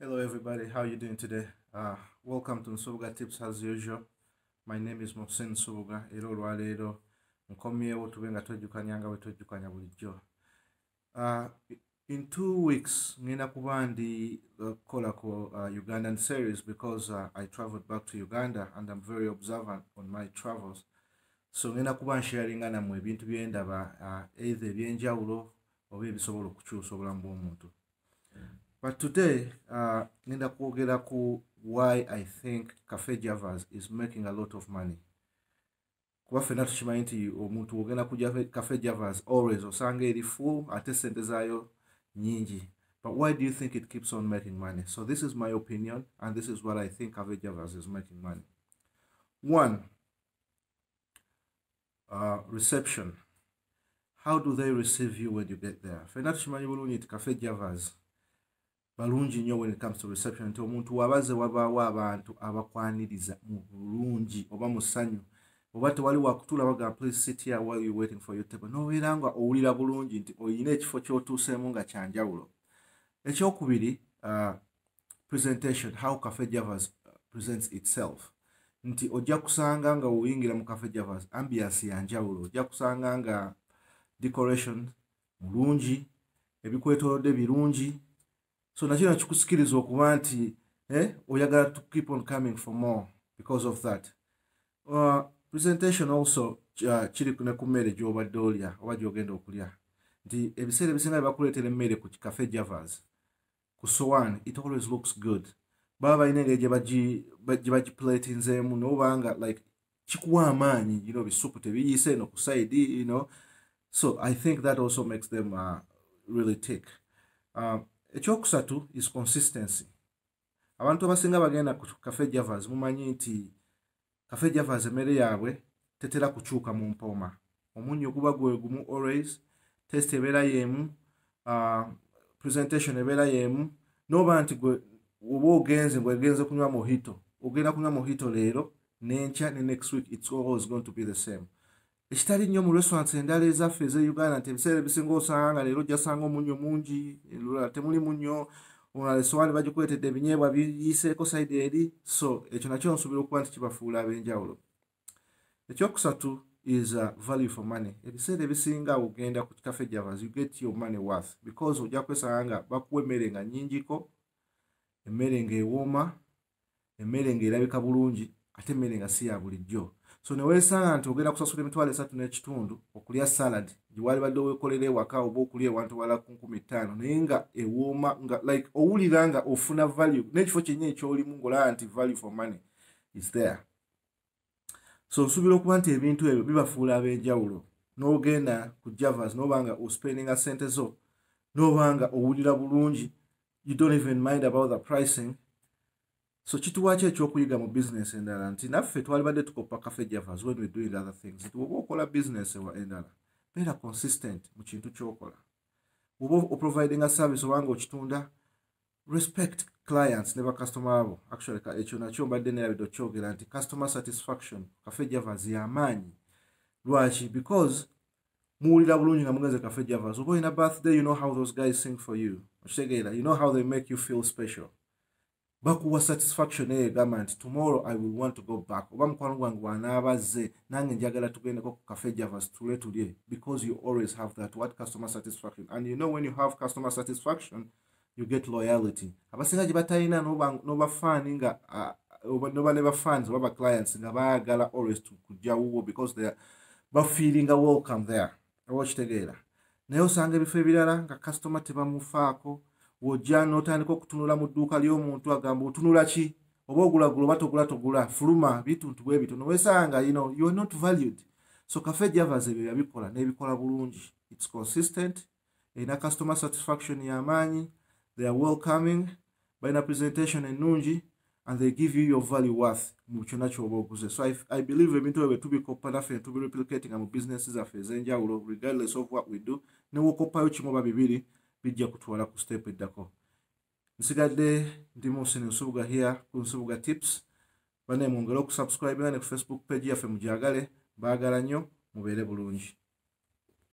Hello everybody, how you doing today? Welcome to Nsubuga Tips as usual. My name is Mohsen Nsubuga. Era olwaleero nkomyewo tube nga twejjukanya nga bwe twejjukanya bulijjo. In 2 weeks ngenda kuba ndi kolako Ugandan series because I traveled back to Uganda and I'm very observant on my travels. So ngenda kuba nsharinga namwe ebintu bye ndaba either ebyenjawulo oba ebisobola okukyusa obulamu bw'omuntu. But today, ngenda kwogera ku why I think Cafe Javas is making a lot of money. Kuba ffenna tukimanyi nti omuntu ogenda ku Cafe Javas always osanga eri full ate sente zaayo nyingi. But why do you think it keeps on making money? So this is my opinion, and this is what I think Cafe Javas is making money. One, reception. How do they receive you when you get there? Ffenna tukimanyi bulungi nti Cafe Javas balungi nnyo when it comes to reception. Nti omuntu wabaze wabaawo abantu abakwaniriza mu bulungi oba mu ssanyu oba tewali wakutula baga please sit here while you waiting for your table. Nobeera nga owulira bulungi nti oyina ekifo ky'otuuseemu nga kyanjawulo. Ekyokubiri, presentation, how Cafe Javas presents itself. Nti ojja kusanga nga oyingira mu Cafe Javas ambiance yanjawulo, ojja kusanga nga decoration mulungi, ebikwetoolodde birungi. So nakino kikusikiriza okuba nti oyagala to keep on coming for more because of that. Presentation also kiri ne ku mmere gy'obadde olya oba gy'ogenda okulya. Nti ebiseera ebisinga bye bakuleetera emmere ku Cafe Javas ku sowaani, it always looks good. Baba balina engeri gye bagiplatinzeemu n'obanga like kikuwa amaanyi, bisupu tebiyiise no ku side, So I think that also makes them really tick. Ekyokusatu is consistency. Abantu abasinga bagenda ku Cafe Javas mumanyi nti Cafe Javas emmere yaabwe tetera kukyuka mu mpooma. Omunnyo guba gwe gumu always, taste ebeera y'emu, presentation ebeera y'emu. N'oba nti gwe oba ogenze kunywa mojito, ogenda kunywa mojito leero n'enkya ne next week it's always going to be the same. Ekitali nnyo mu restaurants endala ezaffe ez'e Uganda nti ebiseera ebisinga osanga nga leero ojja sanga omunnyo mungi, temuli munnyo, essowaani bagikuleetedde ebinyeebwa biyiseeko side eri. So ekyo nakyo nsuubira okuba nti kibafuula ab'enjawulo. Ekyokusatu is value for money. Ebiseera ebisinga ogenda ku Cafe Javas you get your money worth because ojja kwesanga nga bakuwa emmere nga nnyingiko, emmere ng'ewooma, emmere ng'erabika bulungi, ate emmere nga si ya bulijjo. So neweesanga nti ogenda kusasula $3.5 okulya salad giwali badde weekolera ewaka oba okulya ewantu wala ku 15 naye nga ewooma nga like owulira nga ofuna value n'ekifo kyennyini ekyolimu ng'olaba nti value for money is there. So nsuubira okuba nti ebintu ebyo bibafuula ab'enjawulo n'ogenda ku Javas n'oba nga ospendinga ssente zo n'oba nga owulira bulungi, you don't even mind about the pricing. So kituwa ki ekyokuyiga mu business endala nti naffe twali badde tukoppa Cafe Javas when we're doing other things. Nti oba okola business endala beera consistent mu kintu ky'okola. Oba oprovidinga service oba nga okitunda, respect clients ne bakasitoma abo. Actually ekyo nakyo mbadde neerabidde okyogera nti customer satisfaction Cafe Javas y'amaanyi. Lwaki? Because muwulira bulungi nga mugenze Cafe Javas. Oba olina birthday, you know how those guys sing for you. Okitegeera, you know how they make you feel special. Bakuwa satisfaction egamba nti tomorrow I will want to go back. Oba mukwano gwange bw'anaabazze nange njagala tugendeko ku Cafe Javas tulye because you always have that customer satisfaction. And when you have customer satisfaction you get loyalty. Abasinga gye batalina n'oba fan nga n'oba ne ba fans oba ba clients nga baagala always kujja wuwo because they are feeling welcome there. Oba okitegeera. Naye osanga ebifo ebirala nga customer tebamufaako. Wojja n'otandika okutunula mu dduuka ly'omuntu agamba otunula ki? Oba ogulagula oba togula fuluma bituntu bwe bito. Noweesanga you are not valued. So Cafe Javas ebyo yabikola n'ebikola bulungi. It's consistent. Erina customer satisfaction y'amaanyi. They are welcoming. Balina presentation ennungi. And they give you your value worth mu kyonna ky'oba oguze. So I believe ebintu ebyo tubikoppa naffe tubireplicating mu business zaffe ez'enjawulo regardless of what we do. Ne wokoppayo kimu oba bibiri bijja kutwala ku step eddako. Nsigadde ndi Mohsen Nsubuga here ku Nsubuga Tips. Bane mwongere okusubscribe ne ku Facebook page yaffe mujagale. Baagala nnyo mubeere bulungi.